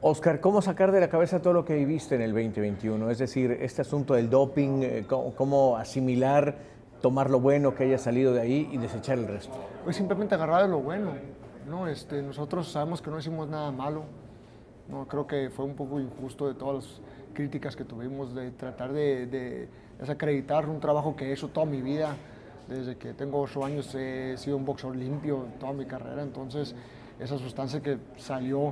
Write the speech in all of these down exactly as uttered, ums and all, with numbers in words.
Oscar, ¿cómo sacar de la cabeza todo lo que viviste en el veinte veintiuno? Es decir, este asunto del doping, eh, cómo, cómo asimilar, tomar lo bueno que haya salido de ahí y desechar el resto. Pues simplemente agarrar de lo bueno, ¿no? Este, nosotros sabemos que no hicimos nada malo, ¿no? Creo que fue un poco injusto de todas las críticas que tuvimos, de tratar de, de desacreditar un trabajo que he hecho toda mi vida. Desde que tengo ocho años he sido un boxeador limpio toda mi carrera, entonces esa sustancia que salió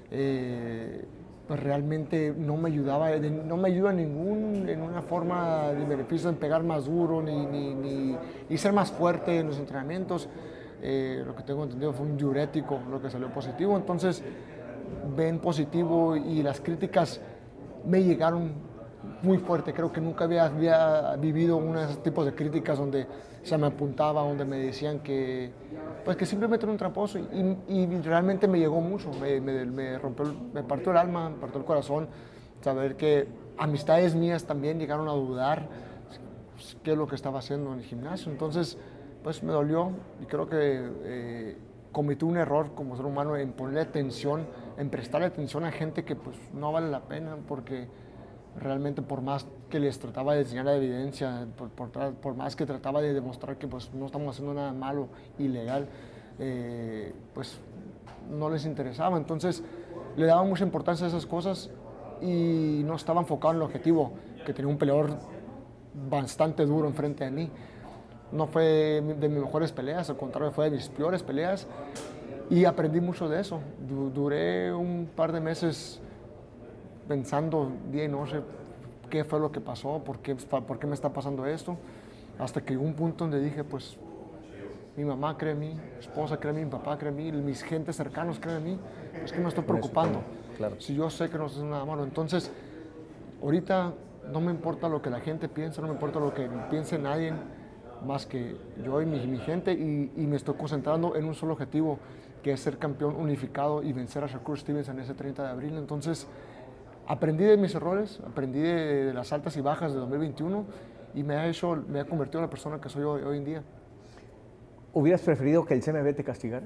eh, pues realmente no me ayudaba, no me ayuda en ningún, en una forma de beneficio en pegar más duro ni, ni, ni, ni ser más fuerte en los entrenamientos. Eh, lo que tengo entendido fue un diurético lo que salió positivo, entonces ven positivo y las críticas me llegaron muy fuerte. Creo que nunca había, había vivido uno de esos tipos de críticas donde se me apuntaba, donde me decían que, pues que simplemente era un tramposo y, y realmente me llegó mucho, me, me, me rompió, me partió el alma, me partió el corazón, saber que amistades mías también llegaron a dudar qué es lo que estaba haciendo en el gimnasio. Entonces, pues me dolió y creo que eh, cometí un error como ser humano en ponerle atención, en prestarle atención a gente que pues no vale la pena, porque realmente por más que les trataba de enseñar la evidencia, por, por, por más que trataba de demostrar que pues no estamos haciendo nada malo, ilegal, eh, pues no les interesaba. Entonces le daba mucha importancia a esas cosas y no estaba enfocado en el objetivo, que tenía un peleador bastante duro enfrente de mí. No fue de mis mejores peleas, al contrario, fue de mis peores peleas y aprendí mucho de eso. Duré un par de meses pensando día y noche qué fue lo que pasó, por qué, por qué me está pasando esto, hasta que llegó un punto donde dije, pues, mi mamá cree en mí, mi esposa cree en mí, mi papá cree en mí, mis gentes cercanos creen en mí, es que me estoy preocupando. Claro. Si yo sé que no estoy haciendo nada malo, entonces, ahorita no me importa lo que la gente piensa, no me importa lo que piense nadie, más que yo y mi, mi gente, y, y me estoy concentrando en un solo objetivo, que es ser campeón unificado y vencer a Shakur Stevenson ese treinta de abril. Entonces, aprendí de mis errores, aprendí de, de las altas y bajas de dos mil veintiuno y me ha hecho, me ha convertido en la persona que soy hoy, hoy en día. ¿Hubieras preferido que el C M B te castigara?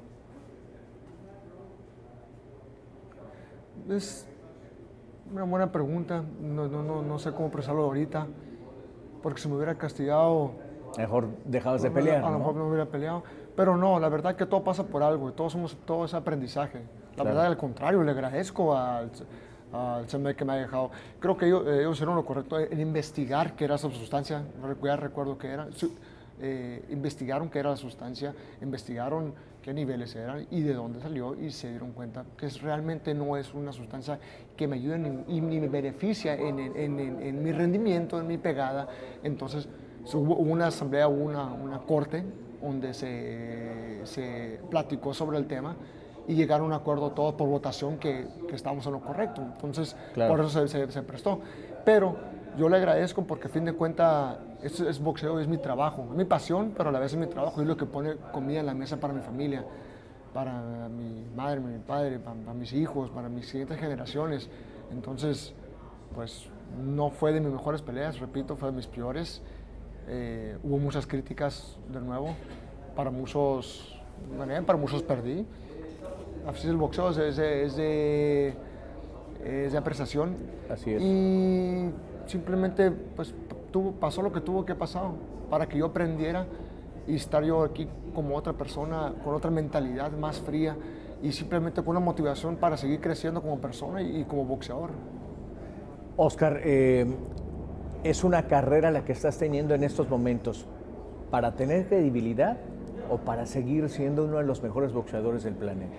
Es una buena pregunta, no, no, no, no sé cómo expresarlo ahorita, porque si me hubiera castigado... Mejor dejabas de pelear, A lo ¿no? mejor me hubiera peleado, pero no, la verdad que todo pasa por algo, todos somos, todo es aprendizaje. La Claro. verdad, al contrario, le agradezco al... al C M B que me ha dejado. Creo que ellos, ellos hicieron lo correcto en investigar qué era esa sustancia, ya recuerdo qué era, eh, investigaron qué era la sustancia, investigaron qué niveles eran y de dónde salió y se dieron cuenta que es, realmente no es una sustancia que me ayude ni, y ni me beneficia en, en, en, en mi rendimiento, en mi pegada. Entonces hubo una asamblea, hubo una, una corte donde se, se platicó sobre el tema y llegaron a un acuerdo todos por votación que, que estábamos en lo correcto. Entonces, claro, por eso se, se, se prestó. Pero yo le agradezco porque a fin de cuentas es, es boxeo, es mi trabajo, es mi pasión, pero a la vez es mi trabajo, es lo que pone comida en la mesa para mi familia, para mi madre, mi padre, para, para mis hijos, para mis siguientes generaciones. Entonces, pues no fue de mis mejores peleas, repito, fue de mis peores. Eh, hubo muchas críticas de nuevo, para muchos gané, para muchos perdí. Así es el boxeo, es de, es, de, es de apreciación. Así es. Y simplemente pues, tuvo, pasó lo que tuvo que pasar para que yo aprendiera y estar yo aquí como otra persona, con otra mentalidad más fría y simplemente con una motivación para seguir creciendo como persona y, y como boxeador. Oscar, eh, es una carrera la que estás teniendo en estos momentos para tener credibilidad o para seguir siendo uno de los mejores boxeadores del planeta.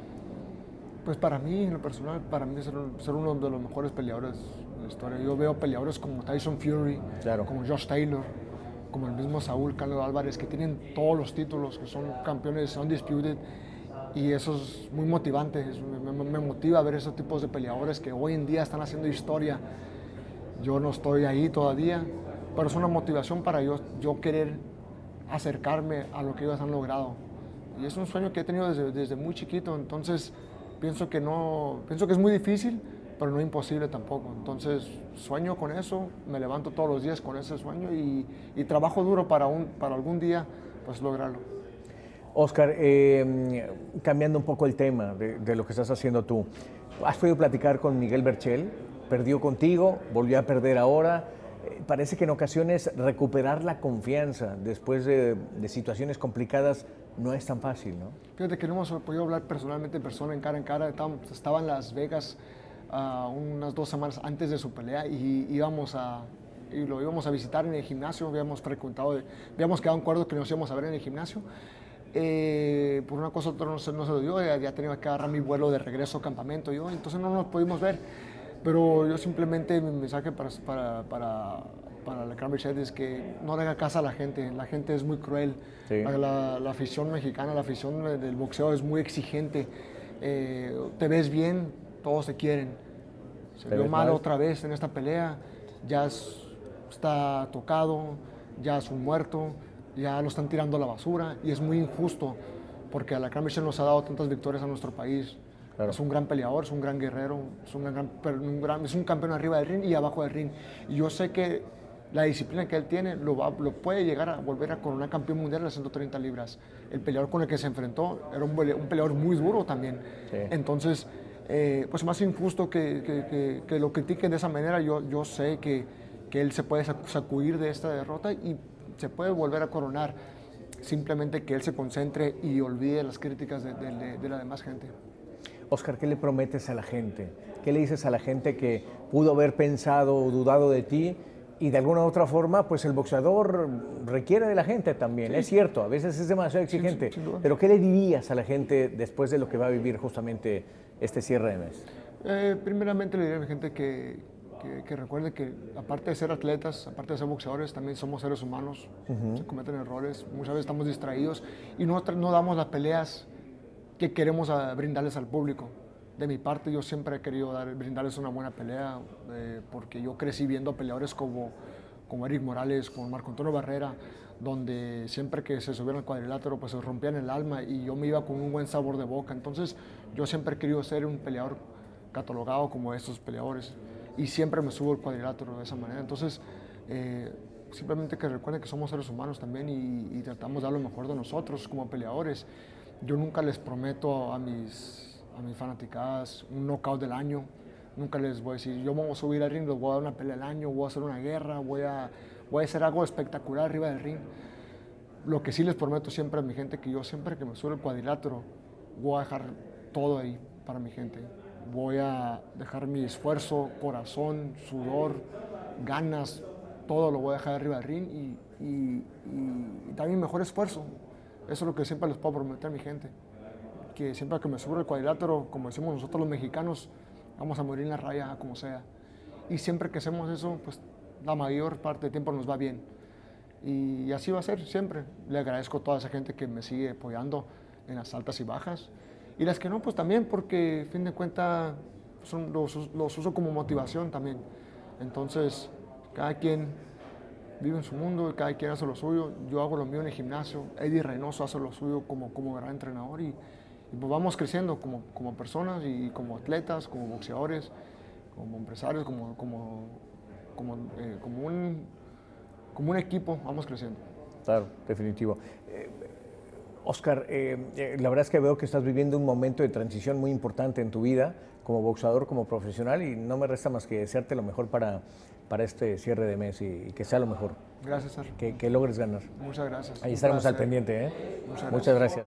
Pues para mí, en lo personal, para mí es ser, ser uno de los mejores peleadores de la historia. Yo veo peleadores como Tyson Fury, claro, como Josh Taylor, como el mismo Saúl Canelo Álvarez, que tienen todos los títulos, que son campeones undisputed, y eso es muy motivante. Eso me, me, me motiva ver esos tipos de peleadores que hoy en día están haciendo historia. Yo no estoy ahí todavía, pero es una motivación para yo, yo querer acercarme a lo que ellos han logrado. Y es un sueño que he tenido desde, desde muy chiquito, entonces pienso que, no, pienso que es muy difícil, pero no imposible tampoco. Entonces sueño con eso, me levanto todos los días con ese sueño y, y trabajo duro para, un, para algún día pues, lograrlo. Oscar, eh, cambiando un poco el tema de, de lo que estás haciendo tú, ¿has podido platicar con Miguel Berchel? Perdió contigo, volvió a perder ahora. Eh, parece que en ocasiones recuperar la confianza después de, de situaciones complicadas no es tan fácil, ¿no? Fíjate que no hemos podido hablar personalmente, en persona, en cara en cara. Estaba en Las Vegas uh, unas dos semanas antes de su pelea y íbamos a, y lo íbamos a visitar en el gimnasio. Habíamos preguntado, habíamos quedado en acuerdo que nos íbamos a ver en el gimnasio. Eh, por una cosa u otra no se, no se lo dio, ya, ya tenía que agarrar mi vuelo de regreso al campamento, yo, entonces no nos pudimos ver. Pero yo simplemente, mi mensaje para, para, para, para la Cran Berchel es que no le haga caso a la gente. La gente es muy cruel. Sí. La, la, la afición mexicana, la afición del boxeo es muy exigente. Eh, te ves bien, todos te quieren. Se vio mal otra vez en esta pelea. Ya es, está tocado, ya es un muerto, ya lo están tirando a la basura. Y es muy injusto porque a la Cran Berchel nos ha dado tantas victorias a nuestro país. Claro. Es un gran peleador, es un gran guerrero, es un, gran, un gran, es un campeón arriba del ring y abajo del ring. Y yo sé que la disciplina que él tiene lo, va, lo puede llegar a volver a coronar campeón mundial de las ciento treinta libras. El peleador con el que se enfrentó era un, un peleador muy duro también. Sí. Entonces, eh, pues más injusto que, que, que, que lo critiquen de esa manera. Yo, yo sé que, que él se puede sacudir de esta derrota y se puede volver a coronar. Simplemente que él se concentre y olvide las críticas de, de, de, de la demás gente. Oscar, ¿qué le prometes a la gente? ¿Qué le dices a la gente que pudo haber pensado o dudado de ti? Y de alguna u otra forma, pues el boxeador requiere de la gente también. Sí. Es cierto, a veces es demasiado exigente. Sí, sí, pero ¿qué le dirías a la gente después de lo que va a vivir justamente este cierre de mes? Eh, primeramente le diría a la gente que, que, que recuerde que aparte de ser atletas, aparte de ser boxeadores, también somos seres humanos. Uh-huh. Se cometen errores, muchas veces estamos distraídos y no, no damos las peleas que queremos a, brindarles al público. De mi parte, yo siempre he querido dar, brindarles una buena pelea, eh, porque yo crecí viendo peleadores como, como Eric Morales, como Marco Antonio Barrera, donde siempre que se subían al cuadrilátero, pues se rompían el alma y yo me iba con un buen sabor de boca. Entonces, yo siempre he querido ser un peleador catalogado como estos peleadores y siempre me subo al cuadrilátero de esa manera. Entonces, eh, simplemente que recuerden que somos seres humanos también y, y tratamos de dar lo mejor de nosotros como peleadores. Yo nunca les prometo a mis, a mis fanaticadas un knockout del año. Nunca les voy a decir, yo me voy a subir al ring, les voy a dar una pelea del año, voy a hacer una guerra, voy a, voy a hacer algo espectacular arriba del ring. Lo que sí les prometo siempre a mi gente, que yo siempre que me subo al cuadrilátero, voy a dejar todo ahí para mi gente. Voy a dejar mi esfuerzo, corazón, sudor, ganas, todo lo voy a dejar arriba del ring y, y, y, y dar mi mejor esfuerzo. Eso es lo que siempre les puedo prometer a mi gente, que siempre que me subo al cuadrilátero, como decimos nosotros los mexicanos, vamos a morir en la raya, como sea. Y siempre que hacemos eso, pues la mayor parte del tiempo nos va bien. Y así va a ser siempre. Le agradezco a toda esa gente que me sigue apoyando en las altas y bajas. Y las que no, pues también, porque a fin de cuentas son, los, los uso como motivación también. Entonces, cada quien vive en su mundo y cada quien hace lo suyo. Yo hago lo mío en el gimnasio. Eddie Reynoso hace lo suyo como, como gran entrenador. Y, y pues vamos creciendo como, como personas y como atletas, como boxeadores, como empresarios, como, como, como, eh, como, un, como un equipo. Vamos creciendo. Claro, definitivo. Eh, Oscar, eh, eh, la verdad es que veo que estás viviendo un momento de transición muy importante en tu vida como boxeador, como profesional, y no me resta más que desearte lo mejor para, para este cierre de mes y, y que sea lo mejor. Gracias, Sar. Que, que logres ganar. Muchas gracias. Ahí estaremos al pendiente, ¿eh? Muchas gracias. Muchas gracias.